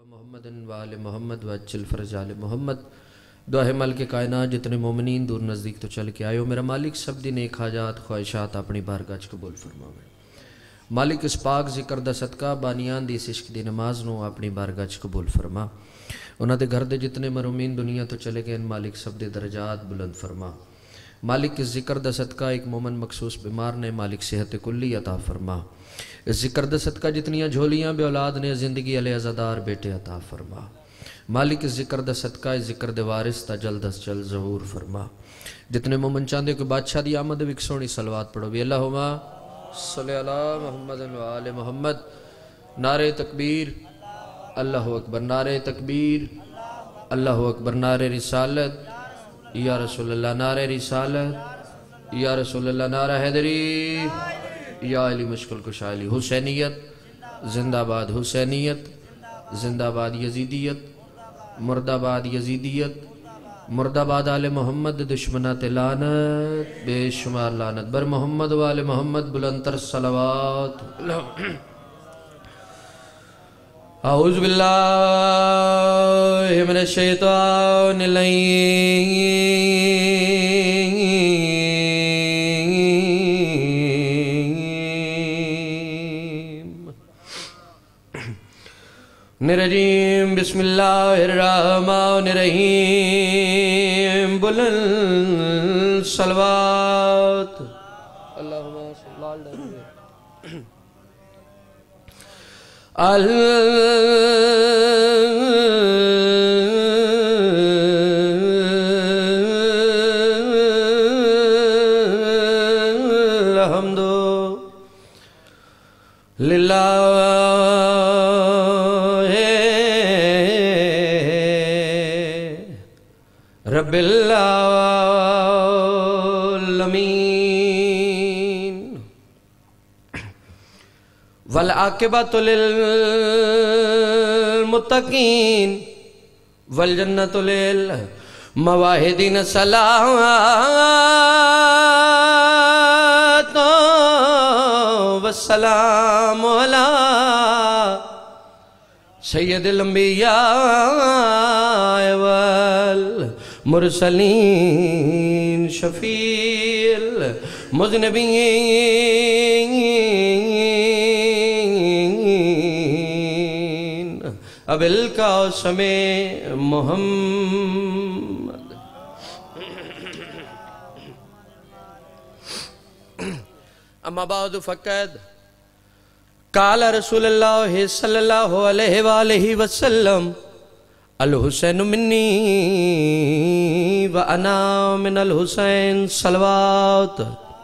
محمد وآل محمد وعجل فرج آل محمد دعا مالک کائنات جتنے مومنین دور نزدیک تو چل کے آئے ہو میرا مالک سب دی نیک حاجات خواہشات اپنی بارگاہ قبول فرماوے مالک اس پاک ذکر دا صدقہ بانیان دی اس عشق دی نماز نو اپنی بارگاہ قبول فرما انہاں دے گھر دے جتنے مرحومین دنیا تو چلے گئے مالک سب دے درجات بلند فرما مالک اس ذکر دا صدقہ ایک مومن مخصوص بیمار نے مالک صحت کلی عطا فرما اس ذکر دا صدقہ جتنیاں جھولیاں بے اولاد نے زندگی علی عزادار بیٹے عطا فرما مالک اس ذکر دا صدقہ اس ذکر دے وارث تا جلد از جلد ظہور فرما جتنے مومن چاندے کوئی بادشاہ دی آمد وک سونی صلوات پڑھو بھی اللہم صلی اللہ محمد و آل محمد نعرہ تکبیر اللہ اکبر نعرہ تکبیر اللہ اکبر نعرہ رسالت یا رسول اللہ نعرہ رسالت یا رسول اللہ نعرہ حیدری یا علی مشکل کشا علی حسینیت زندہ باد حسینیت زندہ باد یزیدیت مردہ باد یزیدیت مردہ باد آل محمد دشمنات لعنت بے شمار لعنت بر محمد و آل محمد بلندتر صلوات اعوذ باللہ من الشیطان الرجیم نرجیم بسم اللہ الرحمن الرحیم بلند صلوات اللہم صلی اللہ الحمد للہ رب العالمین والعاقبۃ للمتقین والجنۃ للموحدین صلاۃ والسلام علی سید الانبیاء مرسلین شفیع المذنبین ابی القاسم محمد اما بعد فقد قال رسول اللہ صلی اللہ علیہ وآلہ وسلم الحسین منی وانا من الحسین صلوات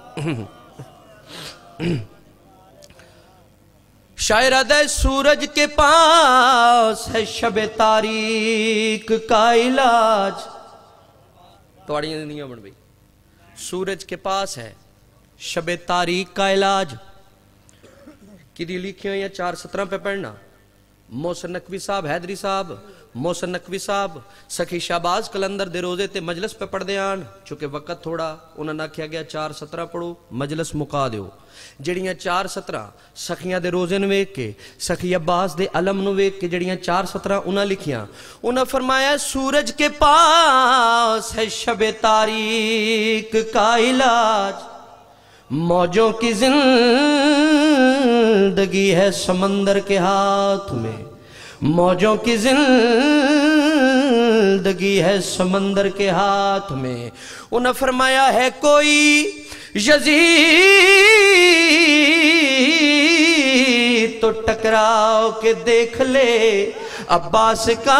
شاہرادہ سورج کے پاس ہے شب تاریک کا علاج توڑیاں زندگیاں بڑھ گئی سورج کے پاس ہے شب تاریک کا علاج کدی لکھے ہیں یا 4:17 پہ پڑھنا محسن نقوی صاحب حیدری صاحب محسن نقوی صاحب سخی شہباز کلندر دے روزے تے مجلس پہ پڑھ دے آن چونکہ وقت تھوڑا انہوں نے کیا گیا 4:17 پڑھو مجلس مکا دیو جڑیاں 4:17 سخیاں دے روزے نویک کے سخی عباس دے علم نویک کے جڑیاں 4:17 انہوں لکھیاں انہوں فرمایا سورج کے پاس ہے شب تاریک کا علاج موجوں کی زندگی ہے سمندر کے ہاتھ میں موجوں کی زندگی ہے سمندر کے ہاتھ میں انہوں فرمایا ہے کوئی یزید تو ٹکراؤ کے دیکھ لے عباس کا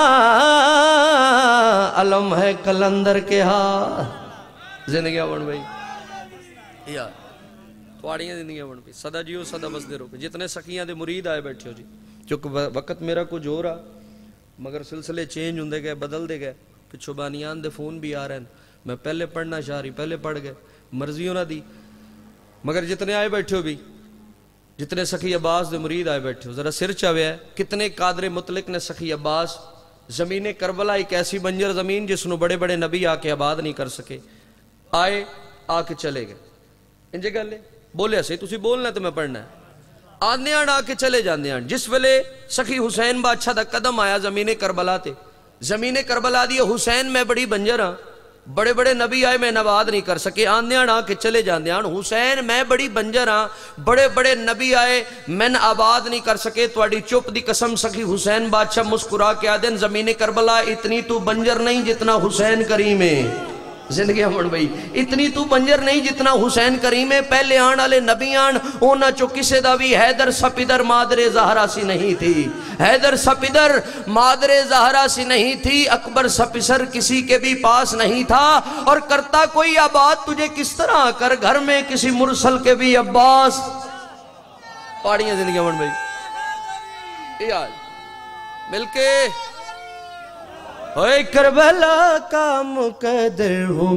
علم ہے کلندر کے ہاتھ زندگیاں بن بھائی یار توڑیاں زندگیاں بن پی صدا جیو صدا بس دے روکے جتنے سخیاں دے مرید آئے بیٹھے ہو جی چونکہ وقت میرا کچھ ہو رہا مگر سلسلے چینج ہوندے گئے بدل دے گئے پچھو بانیان دے فون بھی آ رہے ہیں میں پہلے پڑھنا چاہ رہی پہلے پڑھ گئے مرضی ہونا دی مگر جتنے آئے بیٹھے ہو بھی جتنے سخی عباس دے مرید آئے بیٹھے ہو ذرا سر چاہوے ہے کتنے قادر مطلق نے سخی عباس زمین کربلا ایک ایسی بنجر زمین جس نو بڑے بڑے نبی آ کے آباد نہیں کر سکے آئے آ کے چلے گئے ان جگہ لے بولے سے تسی بولنا ہے تو میں پڑھنا ہے آنے آ کے چلے جاندے ہیں. جس ویلے سخی حسین بادشاہ دا قدم آیا زمین کربلا تے, زمین کربلا دی حسین میں بڑی بنجر ہاں, بڑے بڑے نبی آئے میں نباد نہیں کر سکے, آنے آ کے چلے جاندے ہیں. حسین میں بڑی بنجر ہاں, بڑے بڑے نبی آئے میں آباد نہیں کر سکے. تواڈی چپ دی قسم سخی حسین بادشاہ مسکرا کے آدن زمین کربلا اتنی تو بنجر نہیں جتنا حسین کریم ہے. زندگی ہمڑ بھئی اتنی تو بنجر نہیں جتنا حسین کریم ہے. پہلے آن والے نبی آن اونا چو کسے دا بھی حیدر سپیدر مادر زہرا سی نہیں تھی, حیدر سپیدر مادر زہرا سی نہیں تھی, اکبر سپیسر کسی کے بھی پاس نہیں تھا. اور کرتا کوئی آباد تجھے کس طرح کر گھر میں کسی مرسل کے بھی عباس. پاڑیاں زندگی ہمڑ بھئی یہ آج مل کے اوے کربلا کا مقدر ہوں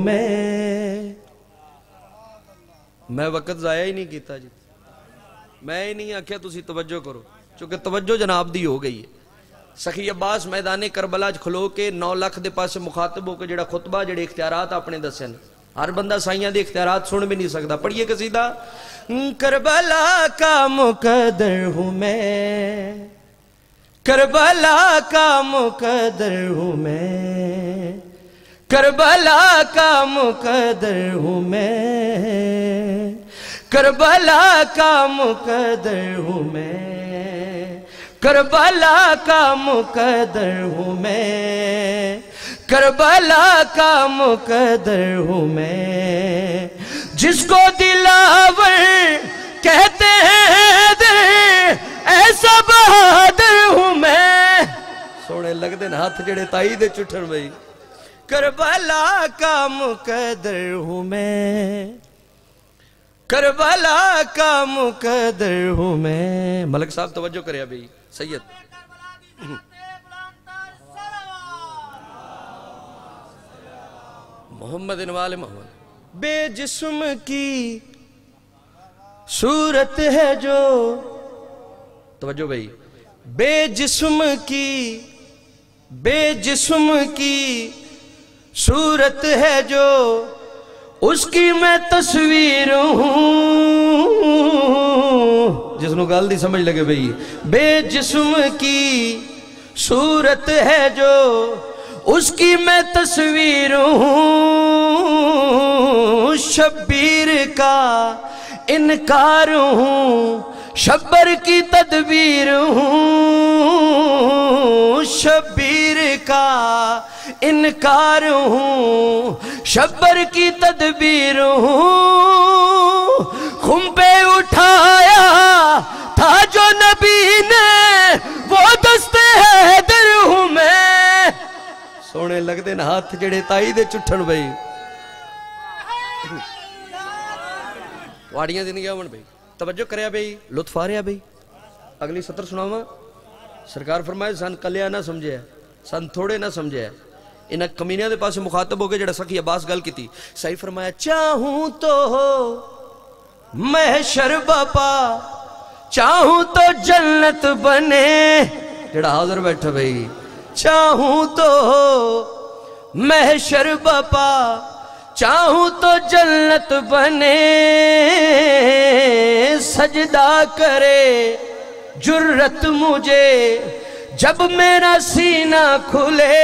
میں وقت ضائع ہی نہیں کیتا جی, میں ہی نہیں آکھیا تسی توجہ کرو چونکہ توجہ جناب دی ہو گئی ہے. سخی عباس میدان کربلا کھلو کے 9 لاکھ دے پاس مخاطب ہو کے جڑا خطبہ جڑے اختیارات اپنے دسن, ہر بندہ سائیاں دے اختیارات سن بھی نہیں سکتا. پڑھئے قصیدہ کربلا کا مقدر ہوں میں, کربلا کا مقدر ہوں میں, کربلا کا مقدر ہوں میں, کربلا کا مقدر ہوں میں, کربلا کا مقدر ہوں میں, کربلا کا مقدر ہوں میں. جس کو دلاور کہتے ہیں در ایسا بہادر ہوں میں. سوڑے لگ دن ہاتھ جڑے تائی دے چٹھر بھئی. کربلا کا مقدر ہوں میں, کربلا کا مقدر ہوں میں. ملک صاحب توجہ کرے ابھی سید. محمد انوال محمد. بے جسم کی صورت ہے جو, توجہ بھئی, بے جسم کی, بے جسم کی صورت ہے جو اس کی میں تصویر ہوں. جس نو گال دی سمجھ لگے بھئی. بے جسم کی صورت ہے جو اس کی میں تصویر ہوں. شبیر کا انکار ہوں, شبر کی تدبیر ہوں. شبیر کا انکار ہوں, شبر کی تدبیر ہوں. خم پہ اٹھایا تھا جو نبی نے وہ دست حیدر ہوں میں. سونے لگ دے نا ہاتھ جڑے تائی دے چٹھن بھئی. واڑیاں زندگیاں من بھئی توجہ کریا بھئی, لطف آ رہا بھئی. اگلی سطر سناواں. سرکار فرمائے سن کلیا نہ سمجھے, سن تھوڑے نہ سمجھے. انہاں کمینیاں دے پاس مخاطب ہو کے جڑا سخی عباس گل کی تھی. صحیح فرمایا چاہوں تو ہو محشر بپا, چاہوں تو جنت بنے. جڑا حاضر بیٹھا بھئی. چاہوں تو ہو محشر بپا, چاہوں تو جنت بنے. سجدہ کرے جرت مجھے جب میرا سینہ کھلے.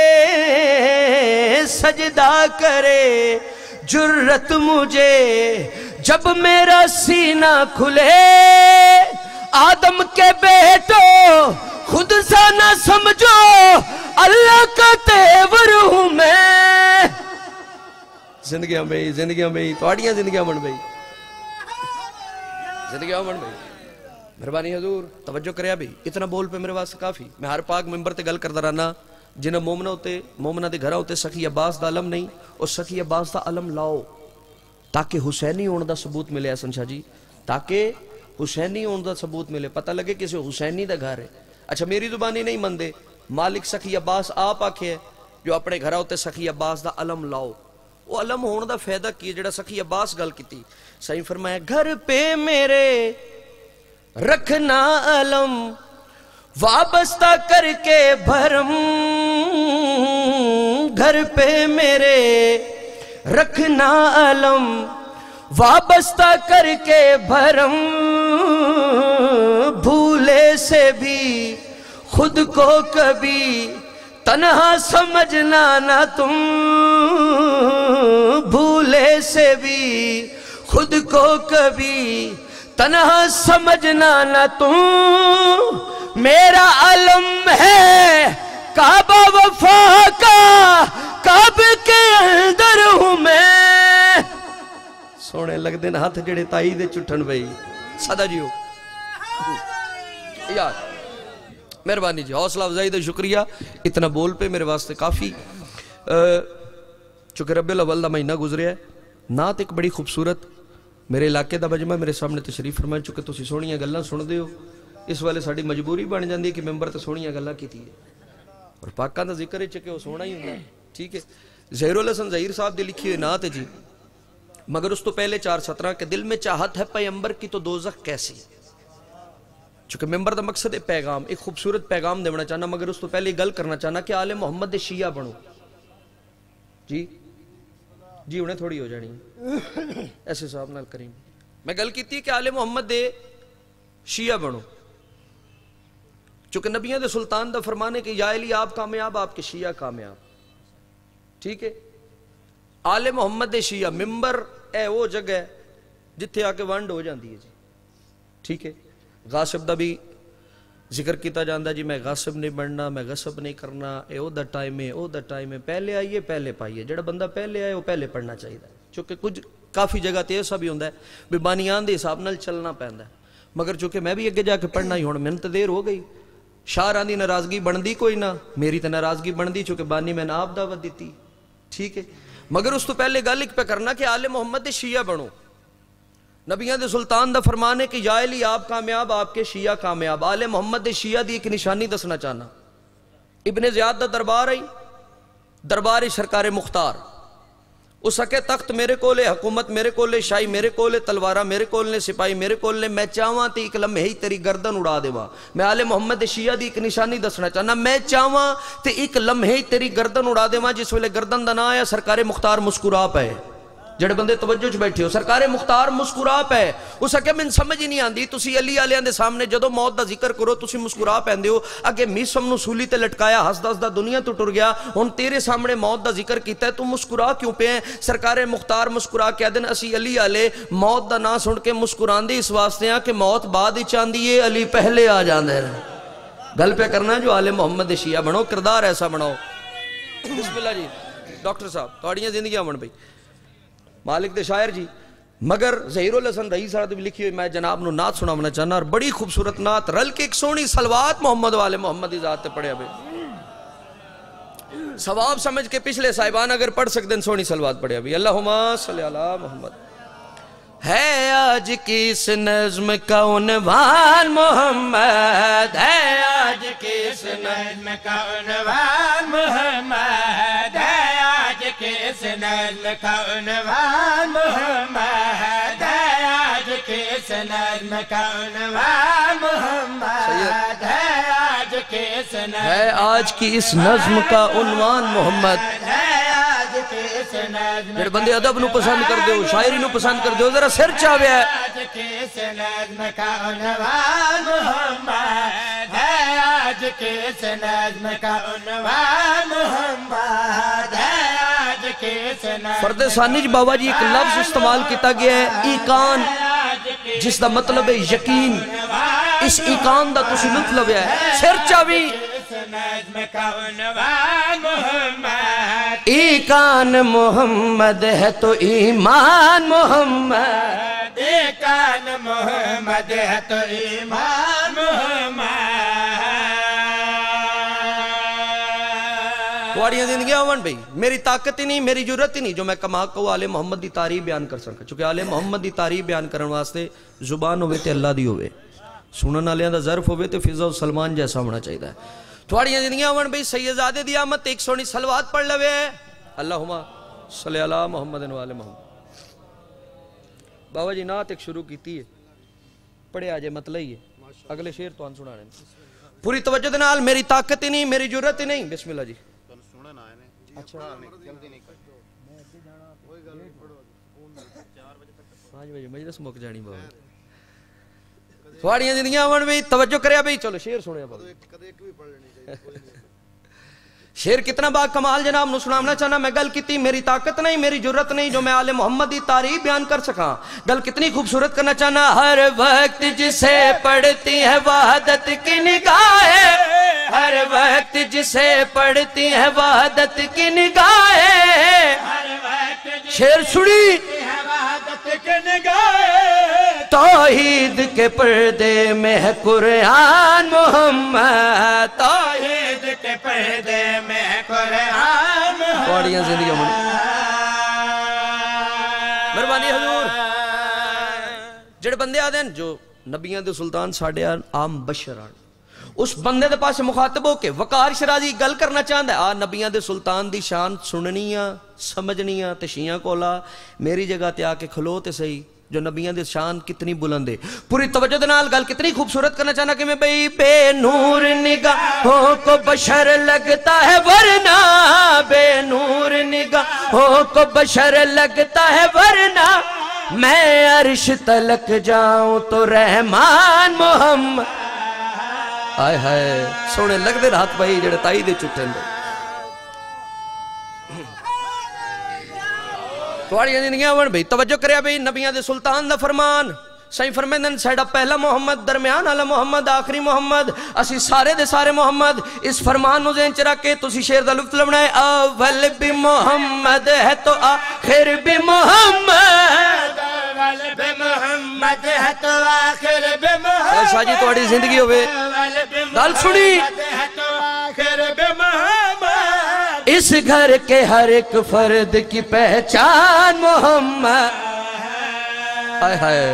سجدہ کرے جرت مجھے جب میرا سینہ کھلے. آدم کے بیٹو خود سا نہ سمجھو, اللہ کا تیور ہوں میں. زندگیاں میں, زندگیاں میں, توڑیاں زندگیاں من بھئی, زندگیاں من بھئی. مہربانی حضور توجہ کریا بھی. اتنا بول پہ میرے واسطے کافی. میں ہر پاک ممبر تے گل کردہ رہنا جنہیں مومنہ ہوتے, مومنہ دے گھرہ ہوتے سخی عباس دا علم نہیں, اور سخی عباس دا علم لاؤ تاکہ حسینی ہون دا ثبوت ملے. حسن شاہ جی تاکہ حسینی ہون دا ثبوت ملے, پتہ لگے کسی حسینی دا گھر ہے. اچھا میری زبانی نہیں مندے, مالک سخی عباس آپ آکھے جو اپنے گھرہ ہوتے سخی عباس دا علم لاؤ. وہ علم ہون دا فائدہ کیے جڑا سخی عباس گل کی تھی. صحیح فرمایا گھر پہ میرے رکھنا علم وابستہ کر کے بھرم. گھر پہ میرے رکھنا علم وابستہ کر کے بھرم. بھولے سے بھی خود کو کبھی تنہا سمجھنا نہ تم، بھولے سے بھی خود کو کبھی تنہا سمجھنا نہ تم، میرا علم ہے کعبہ وفا کا، کعبے کے اندر ہوں میں. سونے لگ دن ہاتھ جڑے تائی دے چٹھن بھئی صدا جیو یار مہربانی جی، حوصلہ افزائی دے شکریہ. اتنا بول پہ میرے واسطے کافی. چونکہ ربیع الاول دا مہینہ گزریا ہے، نعت ایک بڑی خوبصورت میرے علاقے دا مجمع میرے سامنے تشریف فرمائے. چونکہ تسی سونیاں گلاں سن دے ہو، اس والے ساڑی مجبوری بن جاندی ہے کہ ممبر تے سونیاں گلاں کیتی ہے، اور پاکاں دا ذکر ہے چکے وہ سونا ہی ہوندا. ٹھیک ہے، ظہیر الحسن ظہیر صاحب دی لکھی ہوئی نعت ہے جی. مگر اس تو پہلے 4 سطرہ کہ دل میں چاہت ہے پیغمبر کی تو دوزخ کیسی. چونکہ ممبر دا مقصد ہے پیغام، ایک خوبصورت پیغام دینا چاہنا، مگر اس تو پہلے گل کرنا چاہنا کہ آل محمد دے شیعہ بنو. جی انہیں تھوڑی ہو جانی ایسے صاحب نال کریم. میں گل کیتی کہ آل محمد دے شیعہ بنو، چونکہ نبیوں دے سلطان دا فرمانے کہ یا علی آپ کامیاب، آپ کے شیعہ کامیاب. ٹھیک ہے، آل محمد دے شیعہ ممبر اے وہ جگہ ہے جتھے آ کے ونڈ ہو جاندی ہے جی. ٹھیک ہے، غاصب دا بھی ذکر کیتا جاندہ جی میں غاصب نہیں بننا، میں غصب نہیں کرنا، اے او دا ٹائم ہے، او دا ٹائم ہے. پہلے آئیے پہلے پائیے، جڑا بندہ پہلے آئے وہ پہلے پڑھنا چاہیے. چونکہ کچھ کافی جگہ تے ایسا بھی ہوندہ ہے بھی بانیان دے حساب نال چلنا پہندا ہے. مگر چونکہ میں بھی اگے جا کے پڑھنا ہی ہوں، میں تو دیر ہو گئی. شاعراں دی ناراضگی بندی کوئی نہ، میری تو ناراضگی بندی چونکہ بانی میں نے آپ دعوت دیتی. ٹھیک ہے، مگر اس تو پہلے گل ایک پہ کرنا کہ آل محمد دے شیعہ بنو. نبیوں دے سلطان دا فرمان ہے کہ یا علی آپ کامیاب، آپ کے شیعہ کامیاب. آل محمد دے شیعہ دی ایک نشانی دسنا چاہنا. ابن زیاد دا دربار آئی، دربار سرکار مختار. اس سکے تخت میرے کولے، حکومت میرے کولے، شاہی میرے کولے، تلوارہ میرے کولے، سپاہی میرے کولے. میں چاہواں تے ایک لمحے ہی تیری گردن اڑا دیواں. میں آل محمد دے شیعہ دی ایک نشانی دسنا چاہنا، میں چاہواں تے ایک لمحے ہی تیری گردن اڑا دیواں. جس ویلے گردن دا نہ آیا سرکار مختار مسکرا پے. جڑے بندے توجہ چ بیٹھے ہو، سرکار مختار مسکرا پے. اس اگے میں سمجھ ہی نہیں آندی، تسی علی آلیاں دے سامنے جدو موت دا ذکر کرو تسی مسکرا پیندے ہو. اگے میسم نو سولی تے لٹکایا، ہسدا ہسدا دنیا تو ٹر گیا، ہن تیرے سامنے موت دا ذکر کیتا ہے، تو مسکرا کیوں پے ہیں؟ سرکار مختار مسکرا کے دن اسی علی آلے موت دا نا سن کے مسکراندے اس واسطے ہیں کہ موت بعد وچ آندی ہے، علی پہلے آ جاندے ہیں. گل پہ کرنا جو آل محمد دے شیعہ بنو، کردار ایسا بناؤ. بسم اللہ جی. ڈاکٹر صاحب تھوڑیاں زندگیاں بن بھئی مالک دے شاعر جی. مگر ظہیر الحسن رئیس صاحب بھی لکھی ہوئی، میں جناب نو نعت سناونا چاہنا، اور بڑی خوبصورت نعت رل کے ایک سونی صلوات محمد والے محمد دی ذات تے پڑھے بھئی. ثواب سمجھ کے پچھلے صاحبان اگر پڑھ سکتے ہیں سونی صلوات پڑھے بھئی. اللہم صلی علی محمد. ہے آج کی اس نظم کا عنوان محمد، ہے آج کی اس نظم کا عنوان محمد، ہے آج کی اس نظم کا عنوان محمد، ہے آج کی اس نظم کا عنوان محمد، ہے آج کی اس نظم، ہے آج کی اس نظم کا عنوان محمد. جڑے بندے ادب نو پسند کر دیو، شاعری نو پسند کر دیو، ذرا سر چاہوے ہے. آج کی اس نظم کا عنوان محمد، ہے آج کی اس نظم کا عنوان محمد، ہے آج کی اس نظم. فرد ثانی بابا جی ایک لفظ استعمال کیتا گیا ہے ایقان، جس دا مطلب ہے یقین. اس ایقان دا تسی مطلب ہے سر چاہوی نظم کا عنوان محمد. ایقان محمد ہے تو ایمان محمد، ایقان محمد ہے تو ایمان محمد. تھوڑیاں زندگیاں ون بھئی میری طاقت ہی نہیں، میری جرت ہی نہیں جو میں کما کو آل محمد دی تعریف بیان کر سکا. چونکہ آل محمد دی تعریف بیان کرن واسطے زبان ہوئے تے اللہ دی ہوئے، سنن آلیاں دا ظرف ہوئے تے فضا و سلمان جیسا ہونا چاہیے. تھوڑیاں زندگیاں ون بھئی سیدزادے دی آمد ایک سونی صلوات پڑھ لوے. اللہم صلی علی محمد و آل محمد. بابا جی نعت ایک شروع کیتی ہے، پڑھے آجے مطلع ہی ہے، اگلے شعر تو آن سنانے پوری توجہ دے نال. میری طاقت ہی نہیں، میری جرت ہی نہیں. بسم اللہ جی. اچھا 5 بجے مجلس مک جانی بابا. تھوڑیاں زندگیاں ہون بھئی توجہ کریا بھئی چلو شیر سنیا بابا شیر کتنا با کمال جناب نو سنامنا چاہنا میں گل کیتی میری طاقت نہیں میری جرت نہیں جو میں آل محمد دی تعریف بیان کر سکاں گل کتنی خوبصورت کرنا چاہنا ہر وقت جسے پڑھتی ہے وحدت کی نگاہیں ہر وقت جسے پڑھتی ہے وحدت کی نگاہیں شیر سنی وحدت کی نگاہیں توحید کے پردے میں ہے قرآن محمد توحید کے پردے میں ہے قرآن محمد پوڑیاں زندگیوں میں مہربانی حضور جڑے بندے آدھے ہیں جو نبیاں دے سلطان ساڑھے عام بشر آن اس بندے دے پاس مخاطب ہو کے وقار شرازی گل کرنا چاہتا ہے نبیاں دے سلطان دی شان سننیاں سمجھنیاں تشیاں کولا میری جگہ تے آ کے کھلو تے صحیح جو نبیان دے شان کتنی بلند ہے پوری توجہ دنال گل کتنی خوبصورت کرنا چاہنا کہ میں بھئی بے نور نگاہوں کو بشر لگتا ہے ورنہ بے نور نگاہوں کو بشر لگتا ہے ورنہ میں عرش تلک جاؤں تو رحمان محمد آئے ہائے سونے لگ دے رہت بھائی جڑے تائی دے چھٹے لے توڑی زندگیاں ون بھئی توجہ کریا بھئی نبیان دے سلطان دا فرمان سائیں فرمیندن سیڑا پہلا محمد درمیان علی محمد آخری محمد اسی سارے دے سارے محمد اس فرمان نو ذہن چرا کے تسی شیر دا لفظ لبنا ہے اول بھی محمد ہے تو آخر بھی محمد اول بھی محمد ہے تو آخر بھی محمد شاہ جی توڑی زندگی ہوئے دل سنی اس گھر کے ہر ایک فرد کی پہچان محمد آئے ہائے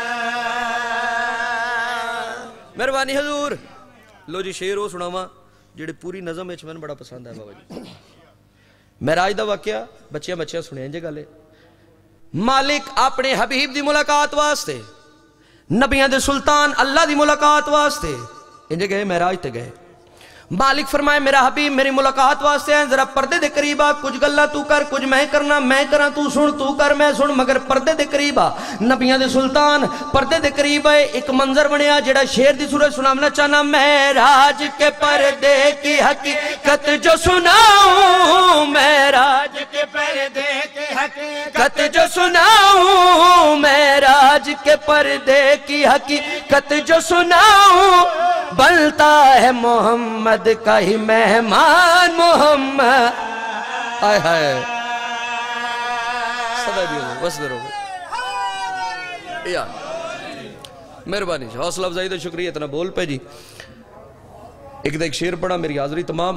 مہربانی حضور لو جی شیر ہو سناواں جڑے پوری نظم ہے میں بڑا پسند ہے بابا جی معراج دا واقعہ بچیاں سنیں جے گالے مالک اپنے حبیب دی ملاقات واسطے نبیان دے سلطان اللہ دی ملاقات واسطے انجھے گئے معراج تے گئے مالک فرمائے میرا حبیب میری ملاقات واسطے ہیں ذرا پردے دے قریبا کچھ گلہ تو کر کچھ میں کرنا میں کرنا تو سن تو کر میں سن مگر پردے دے قریبا نبیان دے سلطان پردے دے قریبا ایک منظر بنیا جڑا شیر دی صورت سنامنا چاہنا معراج کے پردے کی حقیقت جو سناؤں معراج کے پردے کی حقیقت جو سناؤں معراج کے پردے کی حقیقت جو سناؤں بنتا ہے محمد کا ہی مہمان محمد آئے ہائے صدا بھی ہوں بس درو یا مہربانی حوصلہ افزائی تو شکریہ اتنا بول پہ جی ایک دا ایک شیر پڑھا میری حاضری تمام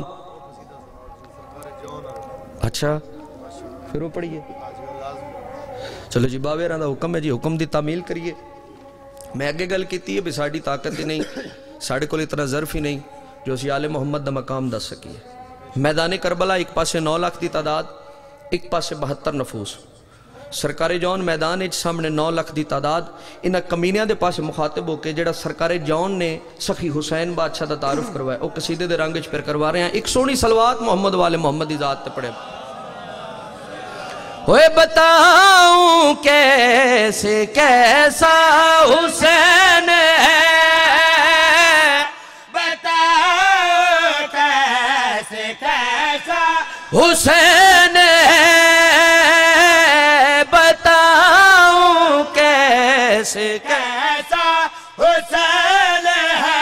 اچھا پھر وہ پڑھئیے چلو جی باوے رہا دا حکم ہے جی حکم دی تعمیل کریے میں آگے گل کیتی ہے بھی ساڑھی طاقت ہی نہیں ساڑھے کو اتنا ظرف ہی نہیں جو اسی آل محمد دا مقام دس سکی ہے میدان کربلا ایک پاسے 9 لاکھ دی تعداد ایک پاسے 72 نفوس سرکار جون میدان ایک سامنے 9 لاکھ دی تعداد انہا کمینیاں دے پاسے مخاطب ہو کے جڑا سرکار جون نے سخی حسین بادشاہ دا تعارف کروائے او قصیدے دے رنگج پر کروا رہے ہیں ایک سونی صلوات محمد والے محمد دی ذات تے پڑھے ہوئے بتاؤں کیسے کیسا حسین ہے حسین ہے بتاؤں کیسے کیسا حسین ہے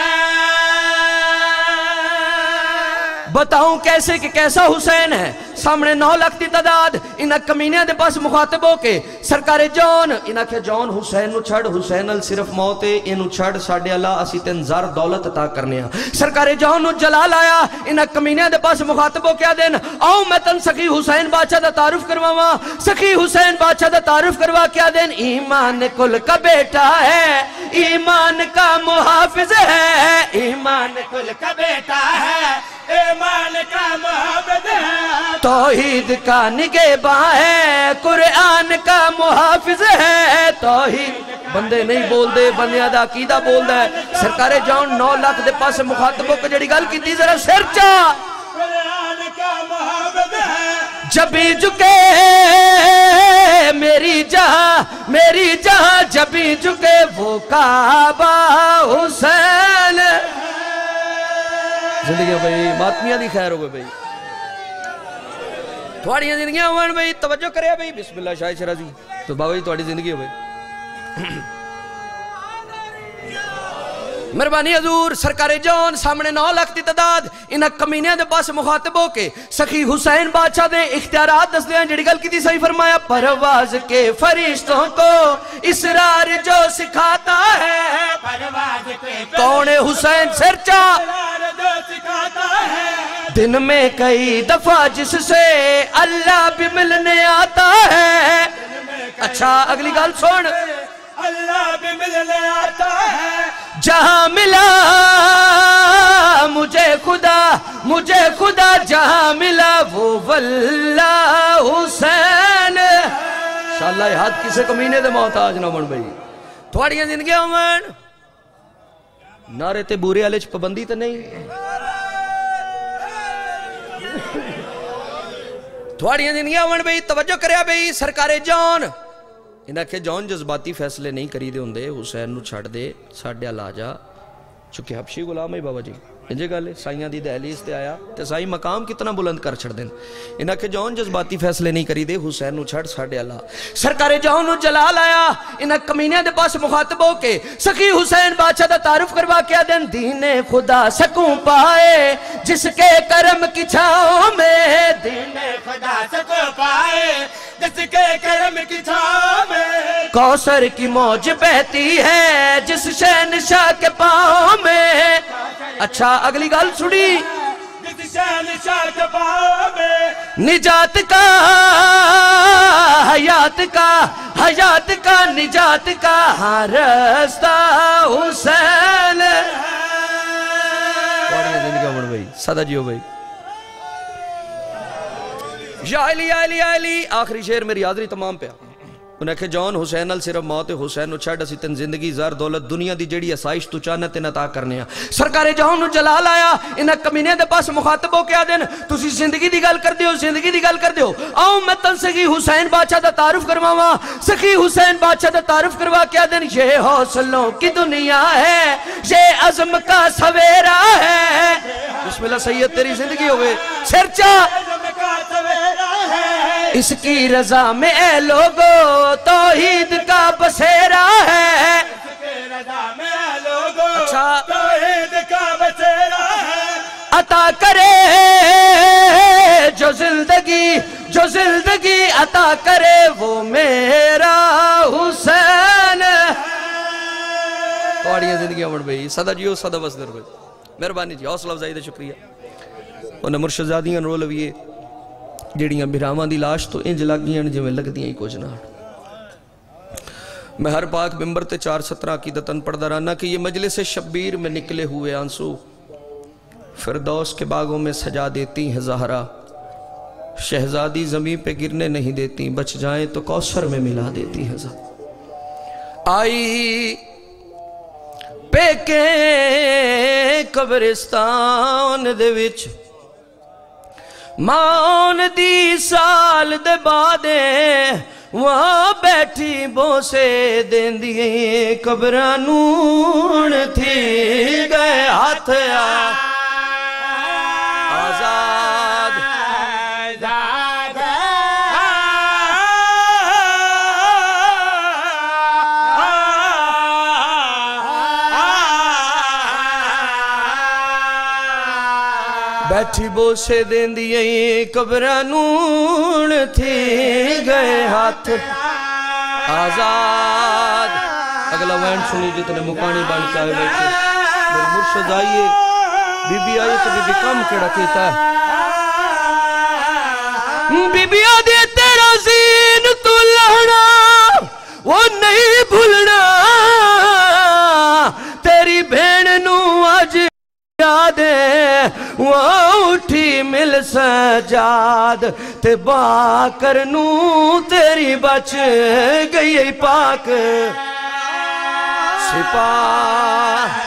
بتاؤں کیسے کہ کیسا حسین ہے سامنے 9 لاکھ دی تعداد انہا کمینیاں دے پاس مخاطب ہو کے سرکار جون انہا کہ جون حسین نو چھڑ حسین صرف موتے انہو چھڑ ساڑھے اللہ اسی تین زار دولت عطا کرنے ہیں سرکار جون نو جلال آیا انہا کمینیاں دے پاس مخاطب ہو کیا دین آؤں میں تن سخی حسین بادشاہ دا تعارف کروا سخی حسین بادشاہ دا تعارف کروا کیا دین ایمان کل کا بیٹا ہے ایمان کا محافظ ہے ایمان کل کا بیٹا ہے ایمان کا محافظ ہے توحید کا نگہباں ہے قرآن کا محافظ ہے توحید بندے نہیں بول دے بندیاں دا عقیدہ بول دے سرکار جون 9 لاکھ دے پاس مخاطبوں کو جڑی گل کی دی ذرا سرچا قرآن کا محافظ ہے جبھی جھکے میری جہاں جبھی جھکے وہ کعبہ حسین زندگی ہو بھئی ماتمیاں دی خیر ہو گئے بھئی تھوڑیاں زندگیاں ہوئے بھئی توجہ کرے بھئی بسم اللہ شاہ شرازی تو بابا جی تھوڑی زندگی ہو بھئی مہربانی حضور سرکار جان سامنے 9 لاکھ دی تعداد انہاں کمینیاں دے پاس مخاطب ہو کے سخی حسین بادشاہ دے اختیارات دس دیں جڑی گل کی تھی صحیح فرمایا پرواز کے فرشتوں کو اسرار جو سکھاتا ہے پرواز کے کون حسین سرچا دن میں کئی دفعہ جس سے اللہ بھی ملنے آتا ہے اچھا اگلی گل سن اللہ بھی ملنے آتا ہے جہاں ملا مجھے خدا جہاں ملا وہ واللہ حسین انشاءاللہ یہ ہاتھ کسے کمینے دے محتاج نہ من بھئی تھوڑیاں زندگیاں من نعرے تے بورے والے چ پابندی تے نہیں تھوڑیاں زندگیاں من بھئی توجہ کریا بھئی سرکار جان انہاں کہ جان جذباتی فیصلے نہیں کری دے ہوندے حسین نو چھڑ دے ساڈے ال آ جا چونکہ حبشی غلام ہے بابا جی انجے گل سائیاں دی دہلیز تے آیا تے سائی مقام کتنا بلند کر چھڑ دین انہاں کہ جان جذباتی فیصلے نہیں کری دے حسین نو چھڑ ساڈے ال سرکار جان نو جلال آیا انہاں کمینے دے پاس مخاطب ہو کے سخی حسین بادشاہ دا تعارف کروا کے دین دین خدا سکوں پائے جس کے کرم کی چھاؤں میں دین خدا سکوں پائے جس کے کرم کی چھاؤں میں کوثر کی موج بہتی ہے جس شہنشاہ کے پاؤں میں اچھا اگلی گل سنی جس شہنشاہ کے پاؤں میں نجات کا حیات کا نجات کا ہر رستہ حسین پڑھنے زندگی بڑھ بھئی سادہ جیو بھئی یا علی آخری شعر میری حاضری تمام پہ انہیں کہ جان حسین ال صرف موت حسین نو چھڑ اسی تن زندگی زار دولت دنیا دی جڑی اسائش تو چاہنا تین عطا کرنے سرکار جان نو جلال آیا انہیں کمینے دے پاس مخاطب ہو کے آدن تسی زندگی دی گل کر دیو آؤں میں تن سخی حسین بادشاہ دا تعارف کرواواں سخی حسین بادشاہ دا تعارف کروا کے آدن یہ حوصلوں کی دنیا ہے یہ عزم کا سویرا ہے بسم اللہ سید تیری زندگی ہوئے سرچا اس کی رضا میں اے لوگو توحید کا بسیرا ہے اس کی رضا میں اے لوگو توحید کا بسیرا ہے عطا کرے جو زندگی عطا کرے وہ میرا حسین توڑیاں زندگیاں مڑ بھئی صدا جیو صدا بسدر بھئی مہربانی جی حوصلہ افزائی دے شکریہ انہیں مرشدزادیاں رول ہوئے جڑیاں بھراواں دی لاش تو انج لگ گیاں جو میں لگ دیاں ہی کچھ نہ میں ہر پاک ممبر تے 417 عقیدتاً پڑھ درانا کہ یہ مجلس شبیر میں نکلے ہوئے آنسو فردوس کے باغوں میں سجا دیتی ہیں زہرا شہزادی زمین پہ گرنے نہیں دیتی بچ جائیں تو کوثر میں ملا دیتی ہیں زہرا آئی پیکے قبرستان دے وچ مان دی سال دے بعدے وہاں بیٹھی بوسے دین دیئے قبرانون تھی گئے ہاتھ آزاد بیٹھی بوسے دین دیئے قبرانون تھی گئے ہاتھ آزاد اگلا وین سنی جتنے مکانی بان چاہے بیٹھے میرے مرشد آئیے بی بی آئیے تو بی بی کام کڑا کیتا ہے بی بی آدھے تیرا زین تو لہنا وہ نہیں بھولنا تیری بھین نو آج یادے وہ اٹھی مل سجاد تے باکر نو تیری بچ گئی پاک سپاہ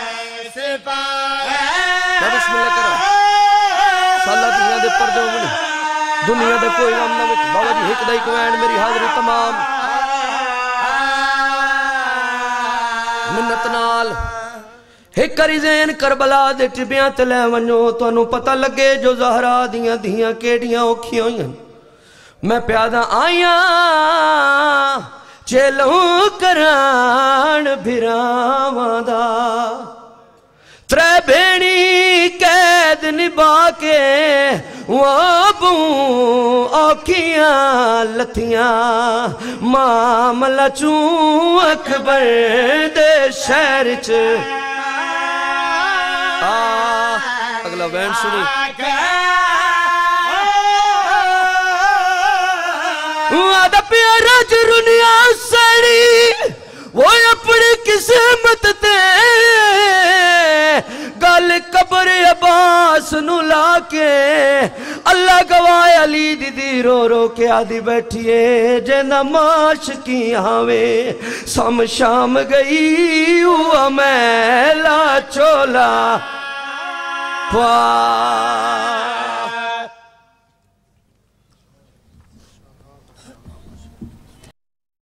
میں بسم اللہ کرا سالہ دنیا دے پردے ہو منی دنیا دے کوئی غم نہ وچ بابا جی ایک دائی کوین میری حاضری تمام منت نال ایک کری زین کربلا دے ٹبیاں تلے ونجو تو انہوں پتہ لگے جو زہرا دیاں دیاں کیڑیاں اوکھیاں ہوئیں میں پیادہ آئیاں چلوں کران بھراواں دا ترے بینی قید نبا کے وابوں اوکھیاں لتھیاں معاملہ چوں اکبر دے شہر چ اگلا وین سنی وعدہ پیارا جرنیا سڑی وہ اپنی قسمت تے گل قبر عباس نو لا کے اللہ گواہ علی دی رو رو کے آدھی بیٹھئے جے نماش کی آوے سم شام گئی ہوا میلا چولا پا